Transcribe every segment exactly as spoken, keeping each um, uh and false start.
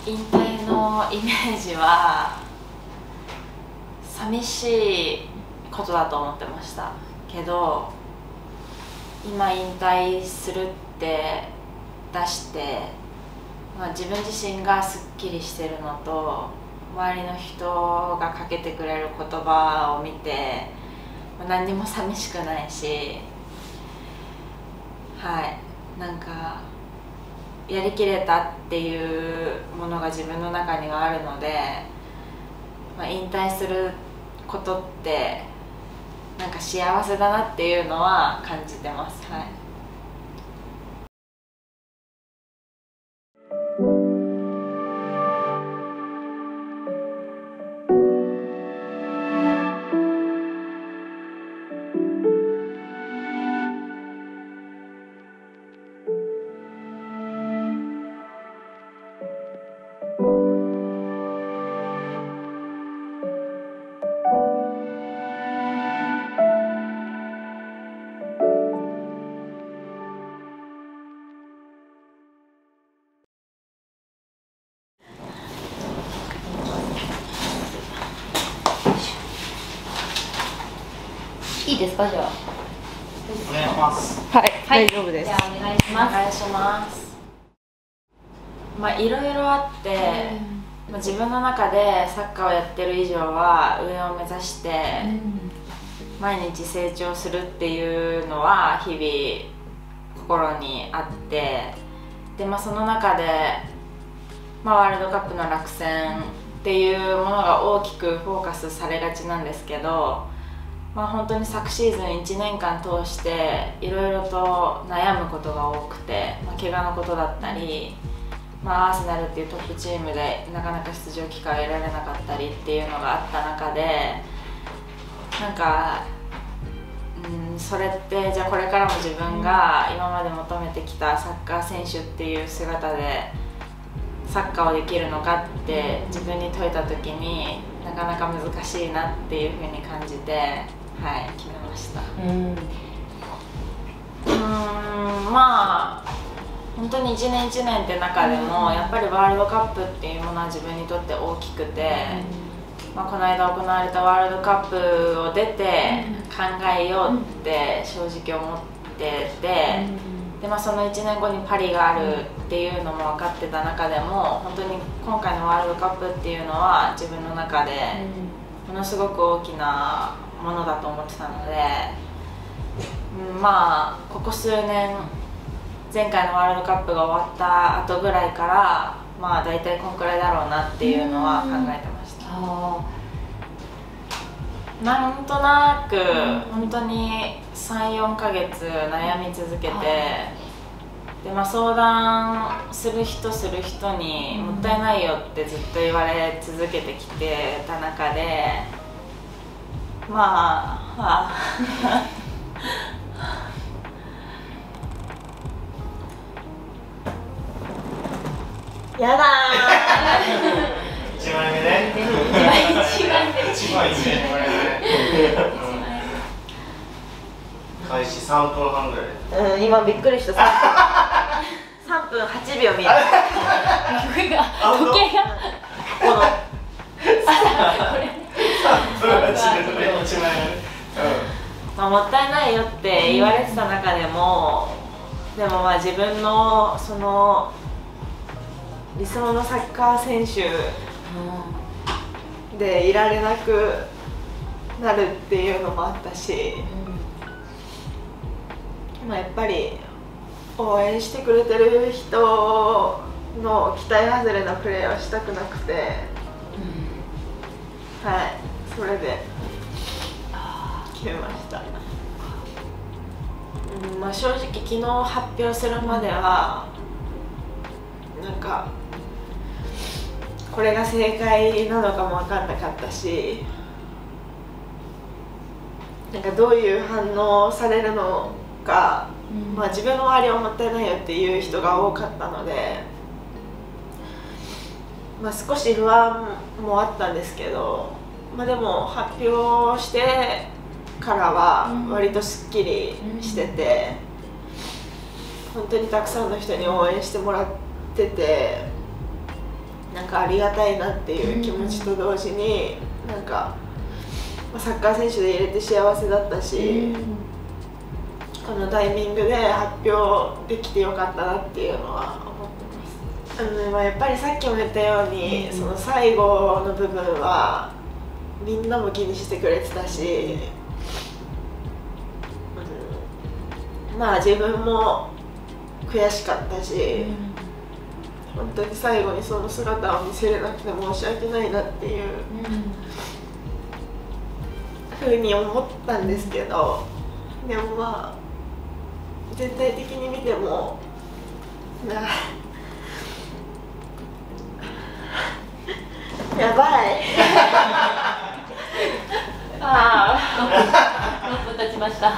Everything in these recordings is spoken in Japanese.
引退のイメージは寂しいことだと思ってましたけど、今引退するって出して、まあ、自分自身がすっきりしてるのと、周りの人がかけてくれる言葉を見て何にも寂しくないし、はい、なんかやりきれたっていうものが自分の中にはあるので、まあ、引退することってなんか幸せだなっていうのは感じてます。はい。 いいですか、じゃあ。 お願いします。 はい、はい、大丈夫です。 じゃあお願いします。お願いします。まあいろいろあって、まあ、自分の中でサッカーをやってる以上は上を目指して毎日成長するっていうのは日々心にあって、で、まあ、その中で、まあ、ワールドカップの落選っていうものが大きくフォーカスされがちなんですけど、まあ、本当に昨シーズンいちねんかん通していろいろと悩むことが多くて、まあ、怪我のことだったり、まあ、アーセナルっていうトップチームでなかなか出場機会を得られなかったりっていうのがあった中で、なんか、うん、それってじゃあこれからも自分が今まで求めてきたサッカー選手っていう姿でサッカーをできるのかって自分に問いた時になかなか難しいなっていうふうに感じて、はい、決めました。うんうーんまあ本当にいちねんいちねんって中でもやっぱりワールドカップっていうものは自分にとって大きくて、まあ、この間行われたワールドカップを出て考えようって正直思ってて、で、まあ、そのいちねんごにパリがあるっていうのも分かってた中でも、本当に今回のワールドカップっていうのは自分の中でものすごく大きなものだと思ってたので、うん、まあここ数年前回のワールドカップが終わった後ぐらいからまあ大体こんくらいだろうなっていうのは考えてました。なんとなく本当にさん、よんかげつ悩み続けて、で、まあ、相談する人する人にもったいないよってずっと言われ続けてきてた中で、まあ、まあやだーいちまいめね。 いちまいめいちまいめ開始さんぷんはんぐらい。 うん、今びっくりした。さんぷんはちびょう見えた。時計がこのさんぷんはちびょうでいちまいめ。 まあ、もったいないよって言われてた中でも、でもまあ自分のその理想のサッカー選手でいられなくなるっていうのもあったし、まあ、やっぱり応援してくれてる人の期待外れなプレーはしたくなくて、はい、それで決めました。うん、まあ、正直昨日発表するまではなんかこれが正解なのかも分かんなかったし、なんかどういう反応をされるのか、うん、まあ自分の周りはもったいないよっていう人が多かったので、まあ、少し不安もあったんですけど、まあ、でも発表してからは割とすっきりしてて、本当にたくさんの人に応援してもらってて、 なんかありがたいなっていう気持ちと同時に、なんかサッカー選手で入れて幸せだったし、このタイミングで発表できてよかったなっていうのは思ってます。あのね、まあ、やっぱりさっきも言ったように、その最後の部分はみんなも気にしてくれてたし、うん、まあ自分も悔しかったし、本当に最後にその姿を見せれなくて申し訳ないなっていうふうに思ったんですけど、でもまあ全体的に見てもなやばいああろっぷん経ちました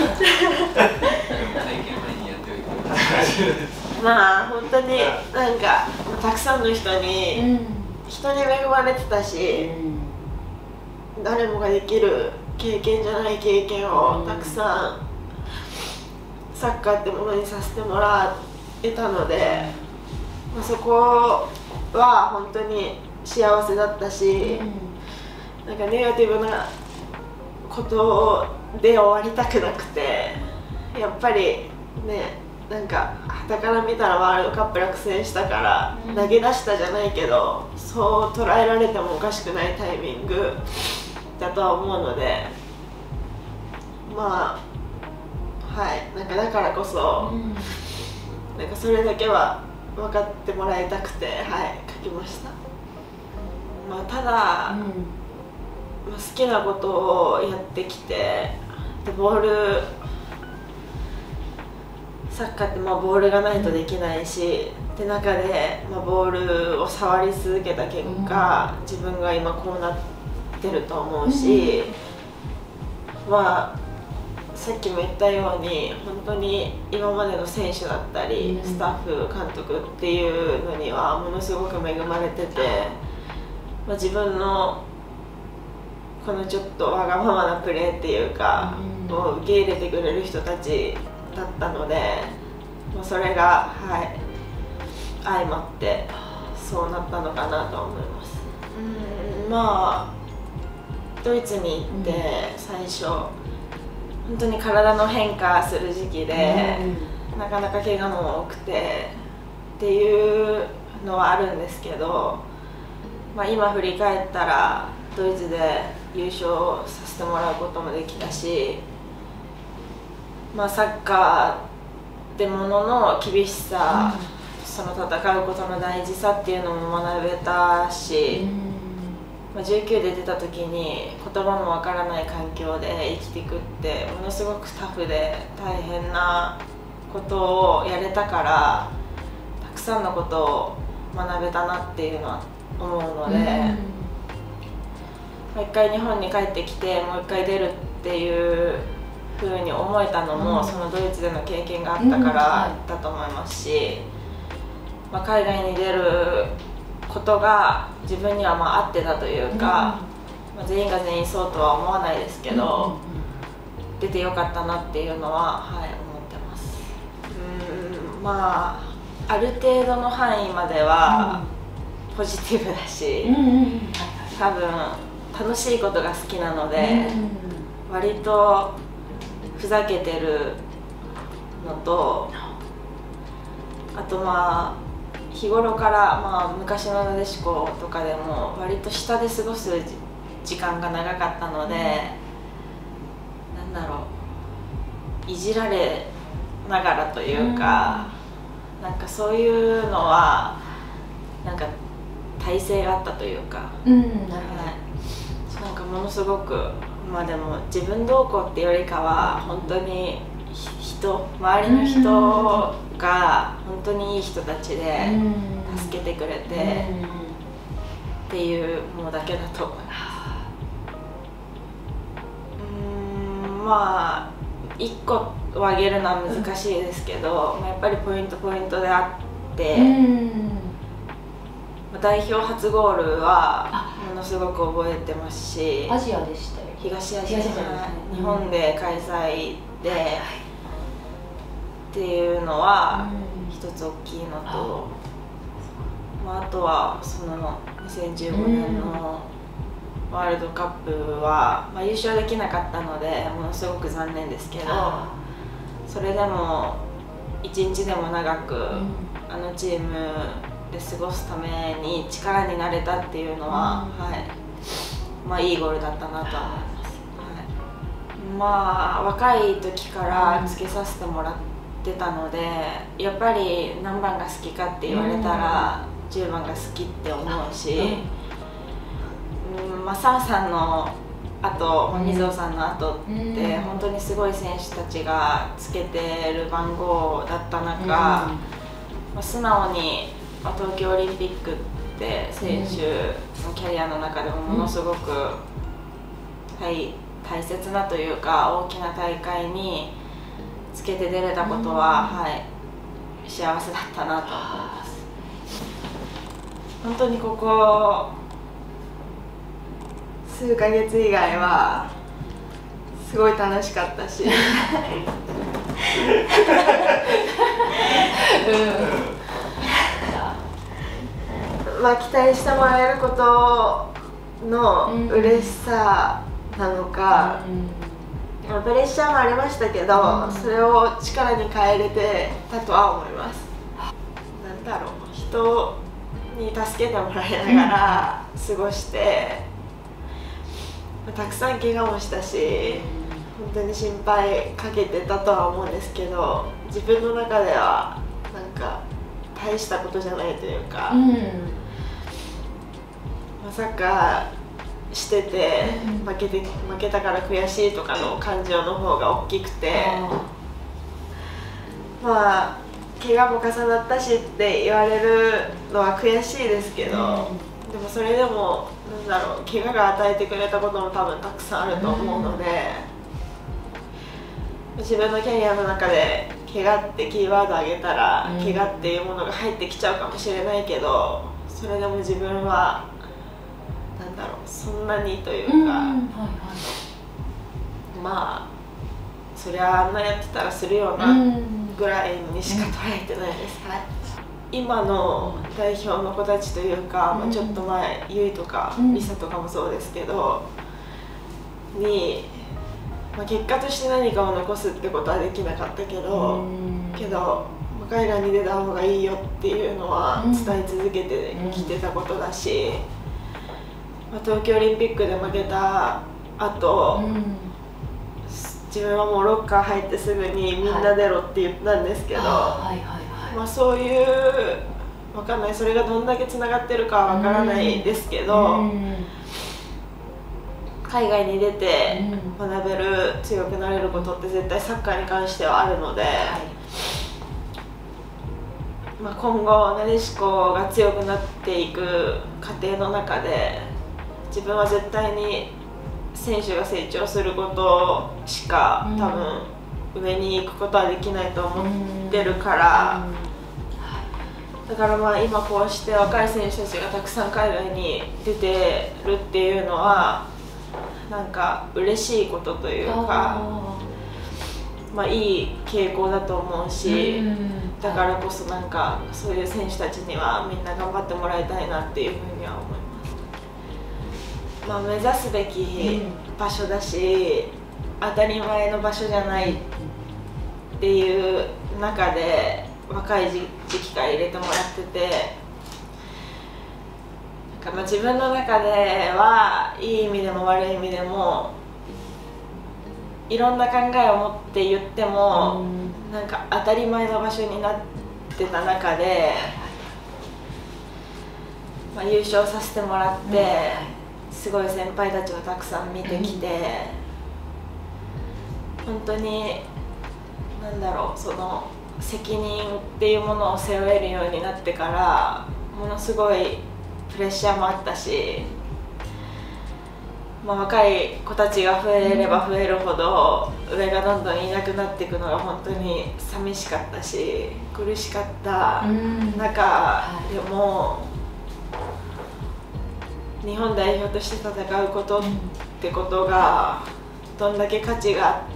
まあ本当になんかたくさんの人に、人に恵まれてたし、誰もができる経験じゃない経験をたくさんサッカーってものにさせてもらえたので、まあ、そこは本当に幸せだったし、なんかネガティブなことで終わりたくなくて、やっぱりね、なんか傍から見たらワールドカップ落選したから投げ出したじゃないけど、そう捉えられてもおかしくないタイミングだとは思うので、まあはい、なんかだからこそ、なんかそれだけは分かってもらいたくて、はい、書きました。まあ、ただ、うん、好きなことをやってきて、でボールサッカーってまあボールがないとできないし、って中で、まあ、ボールを触り続けた結果、うん、自分が今こうなってると思うし、うん、まあさっきも言ったように本当に今までの選手だったり、うん、スタッフ監督っていうのにはものすごく恵まれてて、まあ、自分のこのちょっとわがままなプレーっていうか、うん、を受け入れてくれる人たちだったので、まあ、それが、はい、相まってそうなったのかなと思います。うん、まあドイツに行って最初、本当に体の変化する時期で、うん、なかなか怪我も多くてっていうのはあるんですけど、まあ、今振り返ったらドイツで優勝させてもらうこともできたし、まあ、サッカーってものの厳しさ、うん、その戦うことの大事さっていうのも学べたし、うん、まあ、じゅうきゅうで出た時に言葉もわからない環境で生きていくってものすごくタフで大変なことをやれたから、たくさんのことを学べたなっていうのは思うので、うん、もう一回日本に帰ってきてもう一回出るっていうふうに思えたのも、うん、そのドイツでの経験があったからだと思いますし、まあ、海外に出ることが自分にはまあ合ってたというか、うん、まあ、全員が全員そうとは思わないですけど、うん、出てよかったなっていうのは、はい、思ってます。うん、まあある程度の範囲まではポジティブだし、うん、多分楽しいことが好きなので、うん、割とふざけてるのと、あとまあ日頃から、まあ、昔のなでしことかでも割と下で過ごす時間が長かったので、うん、なんだろう、いじられながらというか、うん、なんかそういうのはなんか体制があったというか、うん、はい、なんかものすごく、まあでも自分どうこうっていうよりかは本当に人、周りの人が本当にいい人たちで助けてくれてっていうものだけだと思います。うーん、まあいっこを挙げるのは難しいですけど、まあ、やっぱりポイントポイントであって、代表初ゴールはものすごく覚えてますし、 アジアでしたよ。 東アジアじゃない、日本で開催でっていうのは一つ大きいのと、 まあ、あとはそのにせんじゅうごねんのワールドカップは、まあ、優勝できなかったのでものすごく残念ですけど、それでも一日でも長く、うん、あのチームで過ごすために力になれたっていうのは、うん、はい、まあいいゴールだったなとは思います、はい、まあ若い時からつけさせてもらってたので、やっぱり何番が好きかって言われたら、うん、じゅうばんが好きって思うし、うん、まあ澤さんのあと水尾さんの後って本当にすごい選手たちがつけてる番号だった中、うん、まあ、素直に東京オリンピックって選手のキャリアの中でもものすごく、はい、大切なというか大きな大会につけて出れたことは、はい、幸せだったなと思います。本当にここ数ヶ月以外はすごい楽しかったし、まあ期待してもらえることの嬉しさなのか、うん、プレッシャーもありましたけど、うん、それを力に変えれてたとは思います。なんだろう、人に助けてもらいながら過ごして、たくさん怪我もしたし本当に心配かけてたとは思うんですけど、自分の中ではなんか大したことじゃないというか、うん、まさかしてて負けて負けたから悔しいとかの感情の方が大きくて、まあ怪我も重なったしって言われるのは悔しいですけど、うん、でもそれでもなんだろう、怪我が与えてくれたことも多分たくさんあると思うので、うん、自分のキャリアの中で怪我ってキーワードあげたら、うん、怪我っていうものが入ってきちゃうかもしれないけど、それでも自分はなんだろう、そんなにというか、うん、はいはい、まあそりゃあんなやってたらするよなぐらいにしか捉えてないです、はい。今の代表の子たちというか、まあ、ちょっと前ゆいとかりさとかもそうですけどに、まあ、結果として何かを残すってことはできなかったけどけど海外に出た方がいいよっていうのは伝え続けてきてたことだし、まあ、東京オリンピックで負けた後、自分はもうロッカー入ってすぐにみんな出ろって言ったんですけど、まあそういうわかんない、それがどんだけつながってるかはわからないですけど、海外に出て学べる、強くなれることって絶対サッカーに関してはあるので、まあ今後なでしこが強くなっていく過程の中で自分は絶対に選手が成長することしか多分上に行くことはできないと思ってるから、だからまあ今こうして若い選手たちがたくさん海外に出てるっていうのはなんか嬉しいことというか、まあいい傾向だと思うし、だからこそなんかそういう選手たちにはみんな頑張ってもらいたいなっていうふうには思います。まあ目指すべき場所だし、当たり前の場所じゃないっていう中で若い時期から入れてもらってて、なんかまあ自分の中ではいい意味でも悪い意味でもいろんな考えを持って言っても、なんか当たり前の場所になってた中で、まあ、優勝させてもらって、すごい先輩たちをたくさん見てきて、本当になんだろう、その責任っていうものを背負えるようになってからものすごいプレッシャーもあったし、まあ、若い子たちが増えれば増えるほど上がどんどんいなくなっていくのが本当に寂しかったし苦しかった中でも、日本代表として戦うことってことがどんだけ価値があって、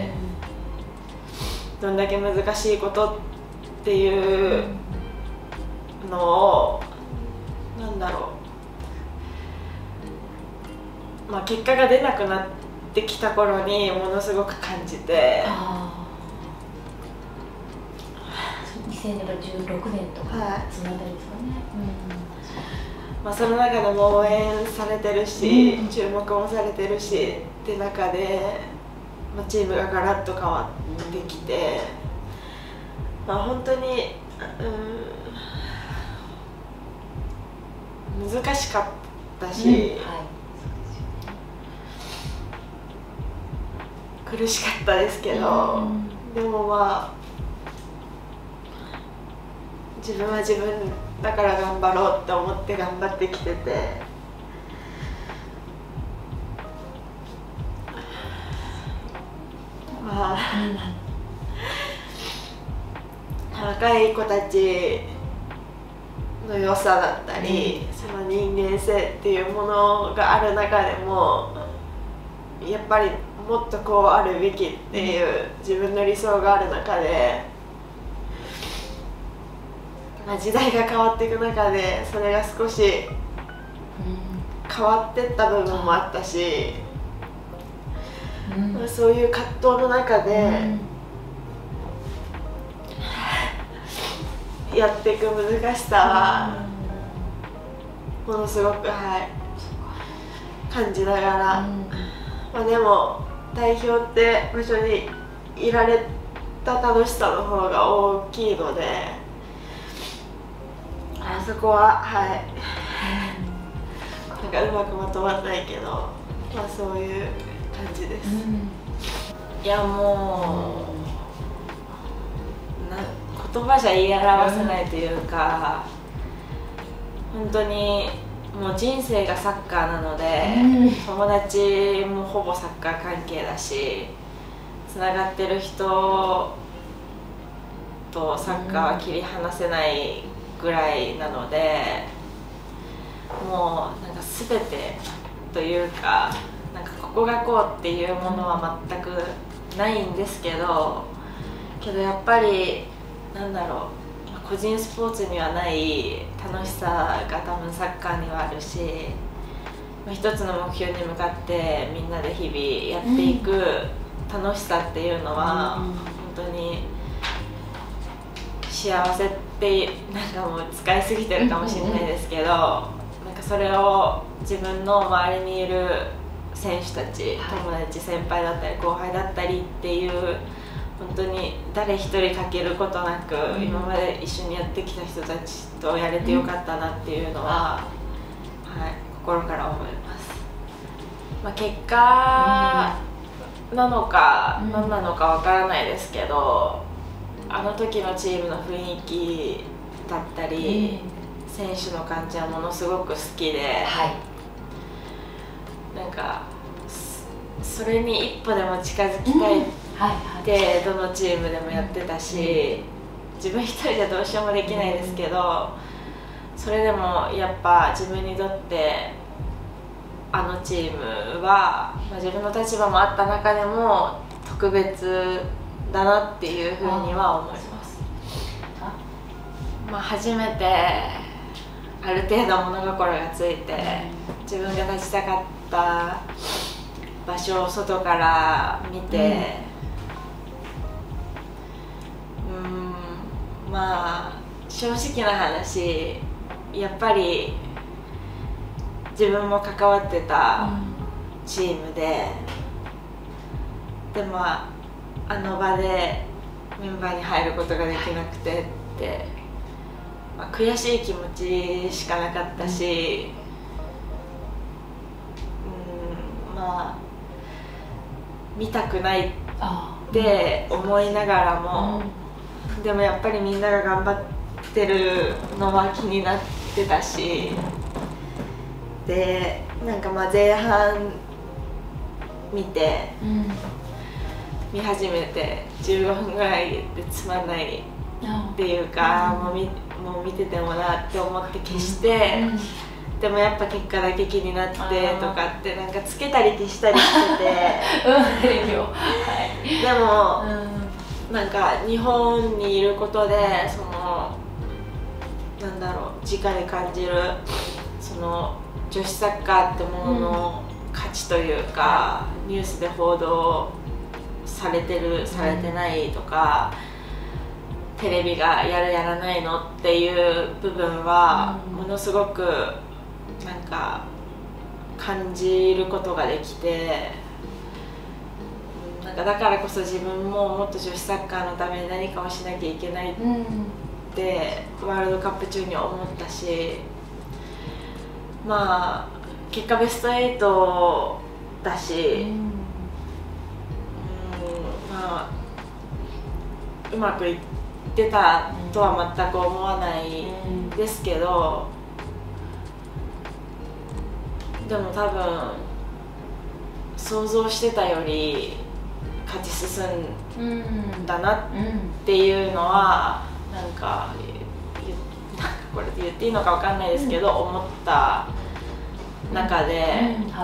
どんだけ難しいことっていうのをだろう、まあ、結果が出なくなってきた頃にものすごく感じて。 にせんじゅうろくねんとか、はい、そのあたりですかね。 うん、まあ、その中でも応援されてるし、うん、注目もされてるしって中で、まあ、チームがガラッと変わってきて、まあ、本当に、うん、難しかったし、うん、はい、苦しかったですけど、うん、でもまあ自分は自分だから頑張ろうって思って頑張ってきてて、まあ、うん、若い子たちの良さだったり、うん、その人間性っていうものがある中でもやっぱりもっとこうあるべきっていう自分の理想がある中で、まあ、時代が変わっていく中でそれが少し変わってった部分もあったし、うん、まあ、そういう葛藤の中でやっていく難しさはものすごく、はい、感じながら、うん、まあ、でも代表って場所にいられた楽しさの方が大きいので。あそこは、はい、なんかうまくまとまらないけど、まあそういう感じです。うん、 いやもうな言葉じゃ言い表せないというか、本当にもう人生がサッカーなので、うん、友達もほぼサッカー関係だし、つながってる人とサッカーは切り離せないぐらいなので、もうなんか全てというか、なんかここがこうっていうものは全くないんですけど、けどやっぱりなんだろう、個人スポーツにはない楽しさが多分サッカーにはあるし、一つの目標に向かってみんなで日々やっていく楽しさっていうのは本当に幸せってなんかもう使いすぎてるかもしれないですけど、なんかそれを自分の周りにいる選手たち、友達、先輩だったり後輩だったりっていう本当に誰一人欠けることなく今まで一緒にやってきた人たちとやれてよかったなっていうのは、はい、心から思います。まあ、結果なのか何なのかわからないですけど、あの時のチームの雰囲気だったり、うん、選手の感じはものすごく好きで、はい、なんかそれに一歩でも近づきたいってどのチームでもやってたし、自分一人じゃどうしようもできないですけど、それでもやっぱ自分にとってあのチームは、まあ、自分の立場もあった中でも特別だなっていうふうには思います。まあ、初めてある程度物心がついて自分が立ちたかった場所を外から見て、うん、うん、まあ正直な話やっぱり自分も関わってたチームで、でもあの場でメンバーに入ることができなくてって、まあ、悔しい気持ちしかなかったし、うん、まあ見たくないって思いながらも、でもやっぱりみんなが頑張ってるのは気になってたし、でなんかまあ前半見て、うん、見始めてじゅうごふんぐらいでつまんないっていうか、うん、もう見もう見ててもなって思って消して、うん、でもやっぱ結果だけ気になってとかってなんかつけたり消したりしててでも、うん、なんか日本にいることでそのなんだろう直で感じるその女子サッカーってものの価値というか、うん、ニュースで報道されてるされてないとか、テレビがやるやらないのっていう部分はものすごくなんか感じることができて、なんかだからこそ自分ももっと女子サッカーのために何かをしなきゃいけないってワールドカップ中に思ったし、まあ結果ベストエイトだし、うん、まあうまくいってたとは全く思わないですけど、でも多分想像してたより勝ち進んだなっていうのはなんか、なんかこれで言っていいのか分かんないですけど、うん、思った中で、うんうんはい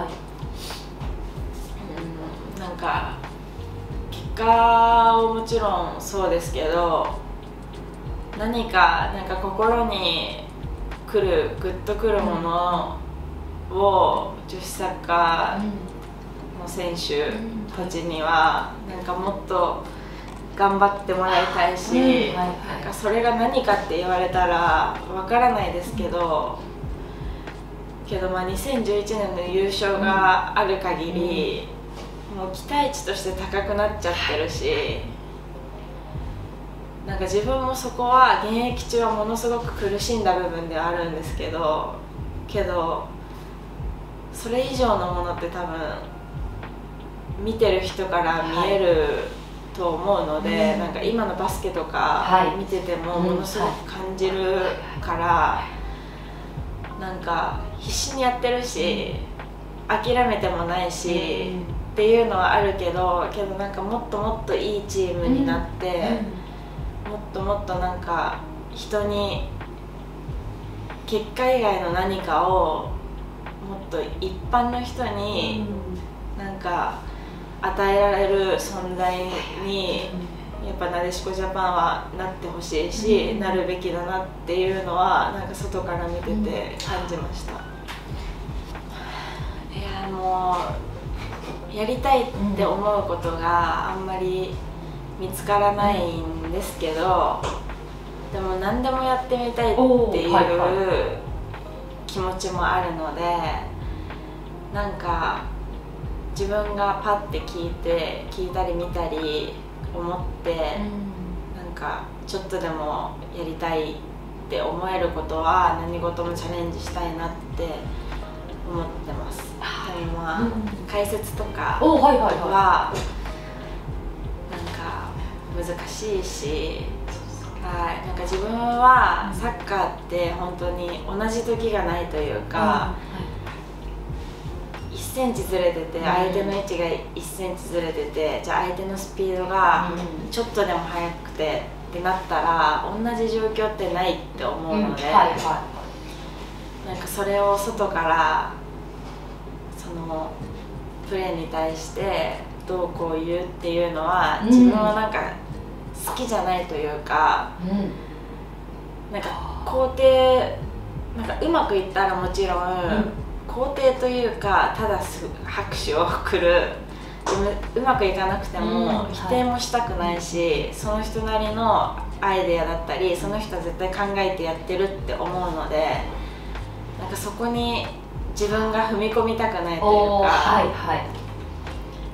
うん、なんか結果をもちろんそうですけど、何かなんか心に来るグッとくるものを女子サッカーの選手たちにはなんかもっと頑張ってもらいたいし、なんかそれが何かって言われたらわからないですけど、けどまあにせんじゅういちねんの優勝がある限りもう期待値として高くなっちゃってるし、なんか自分もそこは現役中はものすごく苦しんだ部分ではあるんですけど、けどそれ以上のものって多分見てる人から見えると思うので、はい、なんか今のバスケとか見ててもものすごく感じるから、なんか必死にやってるし諦めてもないしっていうのはあるけど、けどなんかもっともっといいチームになって、もっともっとなんか人に結果以外の何かをもっと一般の人になんか与えられる存在にやっぱなでしこジャパンはなってほしいし、なるべきだなっていうのはなんか外から見てて感じました。いやもうやりたいって思うことがあんまり見つからないんですけど、でも何でもやってみたいっていう気持ちもあるので、なんか自分がパッて聞いて聞いたり見たり思って、なんかちょっとでもやりたいって思えることは何事もチャレンジしたいなって思ってます。でもまあ解説とかはなんか難しいし、はい、なんか自分はサッカーって本当に同じ時がないというか、いっセンチずれてて相手の位置がいっセンチずれてて、じゃあ相手のスピードがちょっとでも速くてってなったら同じ状況ってないって思うので、なんかそれを外からそのプレーに対してどうこう言うっていうのは自分はなんか好きじゃないというか、なんか肯定なんかうまくいったらもちろん肯定というかただ拍手を送る、うまくいかなくても否定もしたくないし、その人なりのアイデアだったりその人は絶対考えてやってるって思うので、なんかそこに自分が踏み込みたくないというか、はいはい、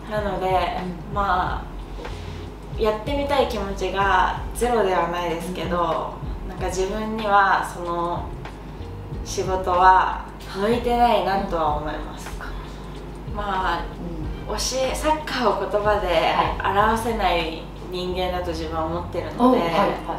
なので、うん、まあやってみたい気持ちがゼロではないですけど、うん、なんか自分にはその仕事は向いてないなとは思います。まあ、うん、教えサッカーを言葉で表せない人間だと自分は思ってるので、はいはい、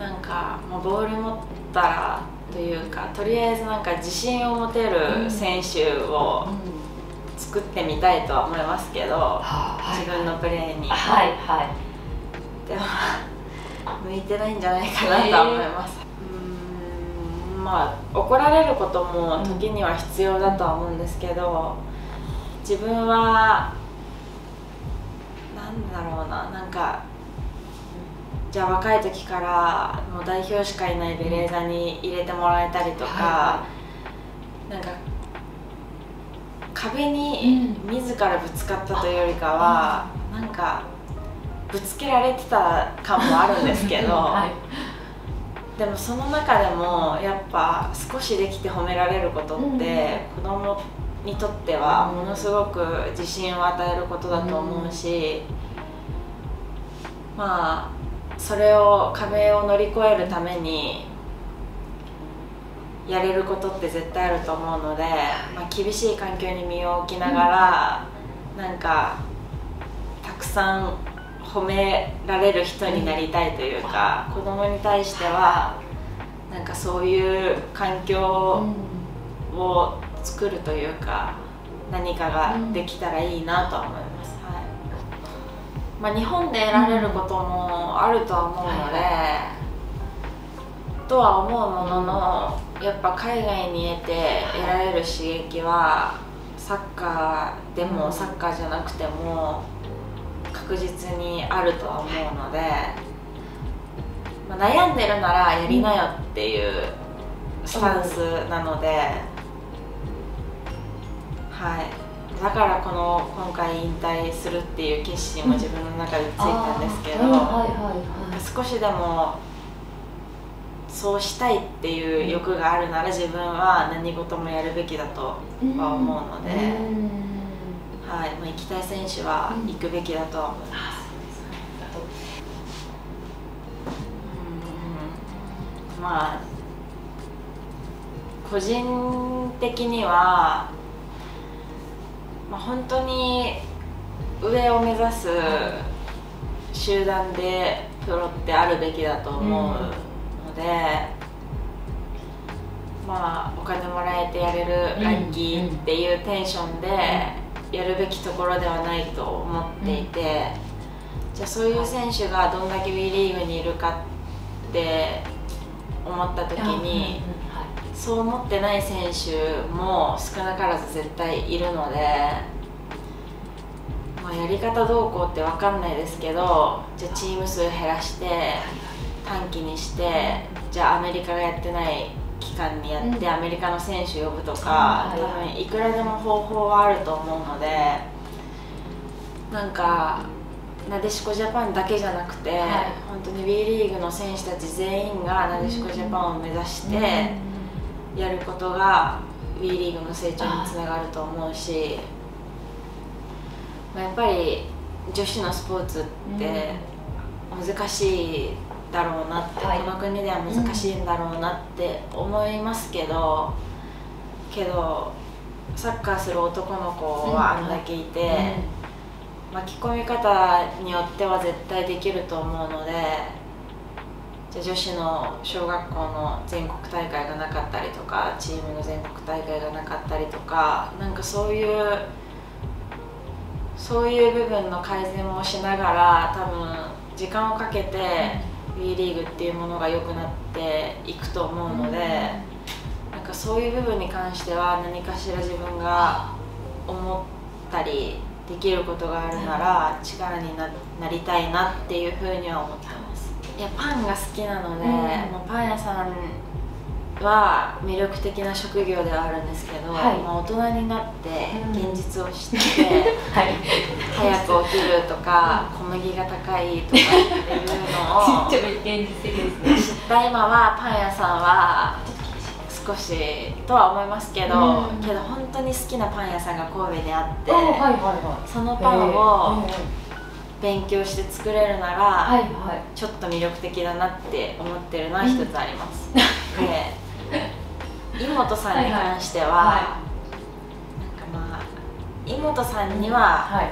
なんか、まあ、ボール持ったらというか、とりあえずなんか自信を持てる選手を作ってみたいとは思いますけど、うん、自分のプレーに、はいはい、でも向いてないんじゃないかなとは思います。まあ、怒られることも時には必要だとは思うんですけど、自分はなんだろうな、なんかじゃあ若い時からもう代表しかいないベレーザに入れてもらえたりとか、はなんか壁に自らぶつかったというよりかは、うん、なんかぶつけられてた感もあるんですけど、はい、でもその中でもやっぱ少しできて褒められることって、うん、子供にとってはものすごく自信を与えることだと思うし、うん、まあそれを壁を乗り越えるためにやれることって絶対あると思うので、まあ、厳しい環境に身を置きながら、うん、なんかたくさん褒められる人になりたいというか、うん、子供に対してはなんかそういう環境を作るというか、何かができたらいいなとは思います、はい。まあ、日本で得られることもあるとは思うので、うん、とは思うものの、やっぱ海外に得て得られる刺激はサッカーでもサッカーじゃなくても確実にあるとは思うので、まあ、悩んでるならやりなよっていうスタンスなので、はい、だからこの今回引退するっていう決心も自分の中でついたんですけど、少しでもそうしたいっていう欲があるなら自分は何事もやるべきだとは思うので、はい、まあ、行きたい選手は行くべきだとは思います。うん、まあ個人的には、まあ、本当に上を目指す集団でプロってあるべきだと思うので、まあお金もらえてやれるラッキーっていうテンションでやるべきところではないと思っていて、じゃあそういう選手がどんだけ WE リーグにいるかって思った時に、そう思ってない選手も少なからず絶対いるので、まあ、やり方どうこうって分かんないですけど、じゃあチーム数減らして短期にして、じゃあアメリカがやってない期間にやってアメリカの選手呼ぶとか、多分いくらでも方法はあると思うので、なんかなでしこジャパンだけじゃなくて、はい、本当に WE リーグの選手たち全員がなでしこジャパンを目指してやることが WE リーグの成長につながると思うし、まあ、やっぱり女子のスポーツって難しいだろうなって、はい、この国では難しいんだろうなって思いますけど、うん、けどサッカーする男の子はあんだけいて、うん、巻き込み方によっては絶対できると思うので、じゃあ女子の小学校の全国大会がなかったりとか、チームの全国大会がなかったりとか、なんかそういうそういう部分の改善もしながら、多分時間をかけて、うん、WE リーグっていうものが良くなっていくと思うので、うん、なんかそういう部分に関しては何かしら自分が思ったりできることがあるなら力に な, なりたいなっていうふうには思ってます。いや、パンが好きなので、うん、もうパン屋さんは魅力的な職業ではあるんですけど、はい、まあ大人になって現実を知って、うんはい、早く起きるとか小麦が高いとかっていうのを知った今は、パン屋さんは少しとは思いますけど、うん、けど本当に好きなパン屋さんが神戸にあって、はいはいはい、そのパンを勉強して作れるなら、はいはい、ちょっと魅力的だなって思ってるのは一つあります、うん、で妹さんに関しては、はいはい、なんかまあ妹さんには、はい、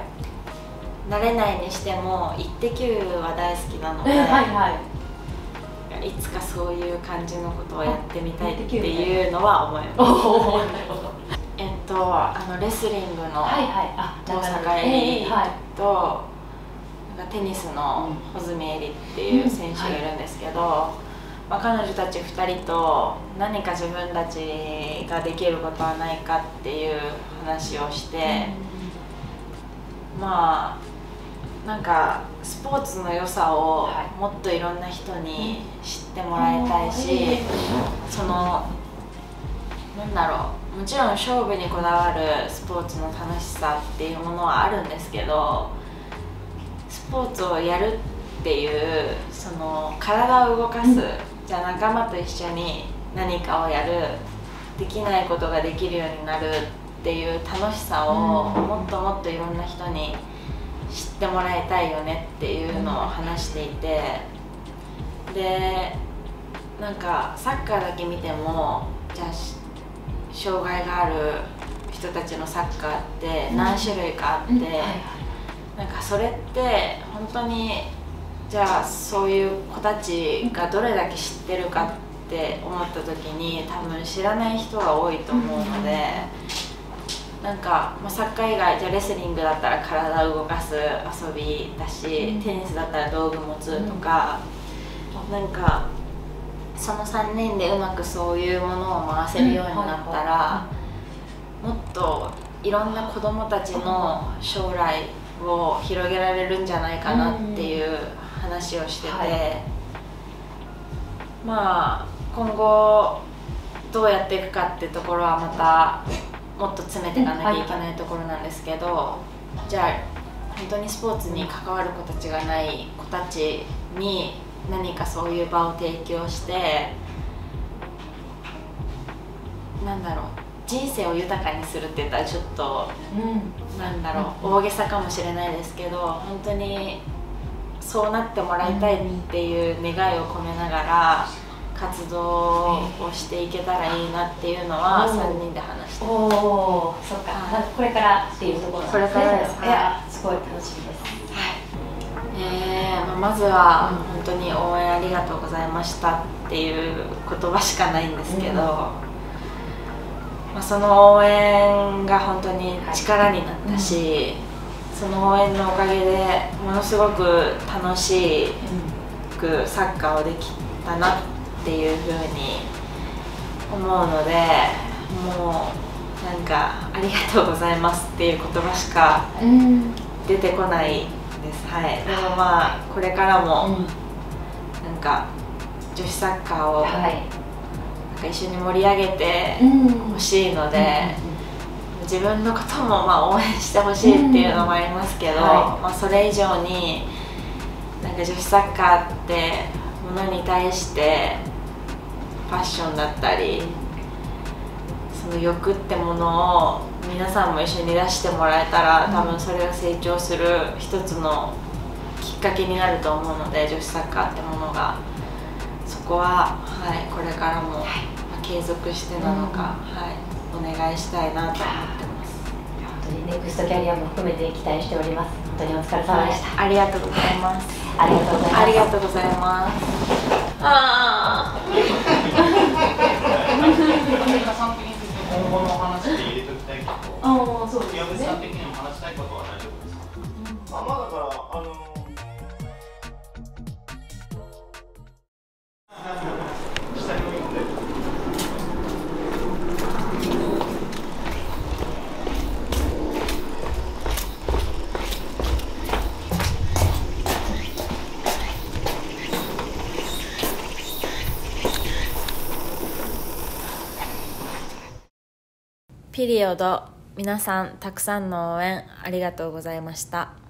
なれないにしてもイッテ Q は大好きなので、はいはい、いつかそういう感じのことをやってみたいっていうのは思います。えっとあのレスリングの大阪エリとテニスの穂積絵里っていう選手がいるんですけど、まあ、彼女たちふたりと何か自分たちができることはないかっていう話をして、まあなんかスポーツの良さをもっといろんな人に知ってもらいたいし、そのなんだろう、もちろん勝負にこだわるスポーツの楽しさっていうものはあるんですけど、スポーツをやるっていうその体を動かす、うん、じゃあ仲間と一緒に何かをやる、できないことができるようになるっていう楽しさをもっともっといろんな人に知ってもらいたいよねっていうのを話していて、でなんかサッカーだけ見ても、じゃあ障害がある人たちのサッカーって何種類かあって、なんかそれって本当にじゃあそういう子たちがどれだけ知ってるかって思った時に多分知らない人が多いと思うので、なんか、まあ、サッカー以外じゃあレスリングだったら体を動かす遊びだし、テニスだったら道具持つとか、なんかそのさんねんでうまくそういうものを回せるようになったら、もっといろんな子どもたちの将来を広げられるんじゃないかなっていう話をしてて、はい、まあ今後どうやっていくかってところはまたもっと詰めていかなきゃいけないところなんですけど、じゃあ本当にスポーツに関わる子たちがない子たちに何かそういう場を提供して、なんだろう、人生を豊かにするって言ったらちょっと、うん、なんだろう、大げさかもしれないですけど、本当にそうなってもらいたいっていう願いを込めながら活動をしていけたらいいなっていうのはさんにんで話してます。 おお、そっか、これからっていうところなんですね。 これからです。 いや、すごい楽しみです。 えーまあ、まずは本当に応援ありがとうございましたっていう言葉しかないんですけど、うん、まあ、その応援が本当に力になったし、はい、うん、その応援のおかげでものすごく楽しくサッカーをできたなっていうふうに思うので、もうなんかありがとうございますっていう言葉しか出てこないです、はい、でもまあこれからもなんか女子サッカーをなんか一緒に盛り上げてほしいので、自分のこともまあ応援してほしいっていうのもありますけど、まあそれ以上になんか女子サッカーってものに対してパッションだったり、その欲ってものを皆さんも一緒に出してもらえたら、多分それが成長する一つのきっかけになると思うので、女子サッカーってものが、そこは、はい、これからも継続してなのか、はい、お願いしたいなと思ってます。 本当にネクストキャリアも含めて期待しております。本当にお疲れ様でした。 はい、ありがとうございます。 ありがとうございます。 ありがとうございます。ああ。 今後のお話で入れておきたいこと、 ああ、そうですね。 岩渕さん的にも話したいことは大丈夫ですか？うん、あ、まあだからあの下に置いて。 ピリオド、皆さんたくさんの応援ありがとうございました。